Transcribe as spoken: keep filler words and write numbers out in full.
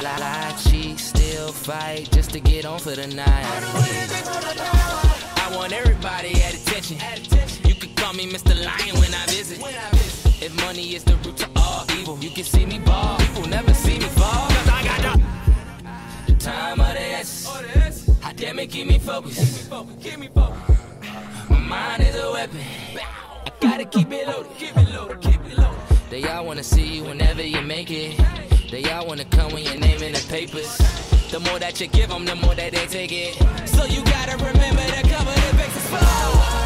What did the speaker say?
Lie, cheat, still fight just to get on for the night. I want everybody at attention. You can call me Mister Lion when I visit. If money is the root to all evil, you can see me ball. People never see me fall. Cause I got the, the time of the essence. How damn it, keep me focused. My mind is a weapon. I gotta keep it loaded. Keep it loaded. Keep it loaded. They all wanna see you whenever you make it. They all wanna come when your name in the papers. The more that you give them, the more that they take it. So you gotta remember to cover the bases.